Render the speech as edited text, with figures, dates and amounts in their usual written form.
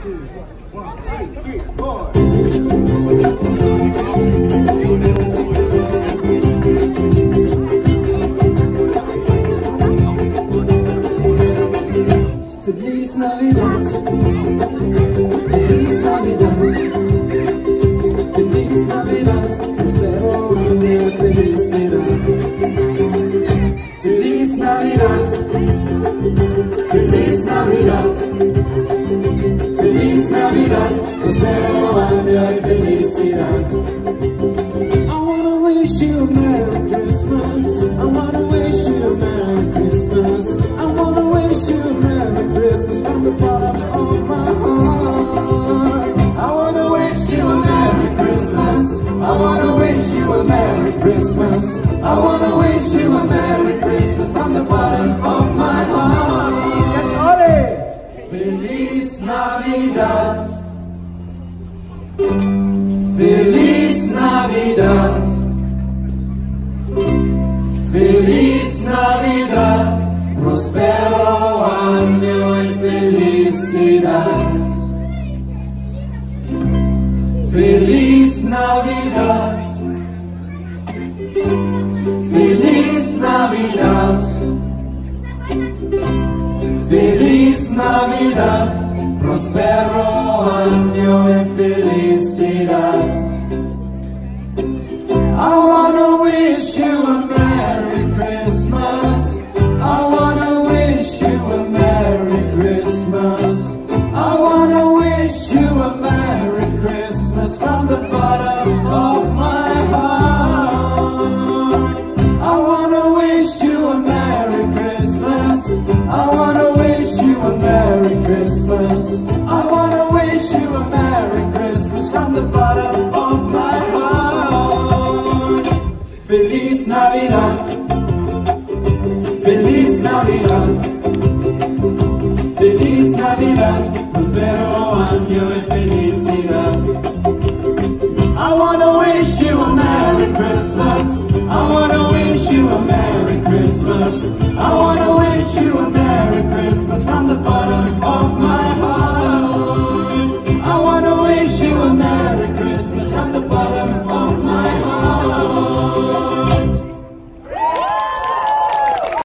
two, 1, 2, 3, 4. Feliz Navidad, Feliz Navidad, Feliz Navidad, espero una felicidad. Feliz Navidad, Feliz Navidad, Feliz Navidad, espero año y felicidad. I wanna wish you a Merry Christmas, I wanna wish you a Merry Christmas, I wanna wish you a Merry Christmas from the bottom of my heart. I wanna wish you a Merry Christmas, I wanna wish you a Merry Christmas, I wanna wish you a Merry Christmas from the bottom of my heart. Jetzt alle! Feliz Navidad, Feliz Navidad, Feliz Navidad, prospero año y felicidad. Feliz Navidad, Feliz Navidad, Feliz Navidad, prospero año y felicidad. I wanna wish you a Merry Christmas, I wanna wish you a Merry Christmas, I wanna wish you a Merry Christmas from the bottom of my heart. I wanna wish you a Merry Christmas, I wanna wish you a Merry Christmas, I wanna wish you a Merry Christmas from the bottom of my heart. Feliz Navidad, Feliz Navidad, Feliz Navidad, prospero año y felicidad. I wanna wish you a Merry Christmas, I wanna wish you a Merry Christmas, I wanna wish you a Merry Christmas from the bottom of my heart.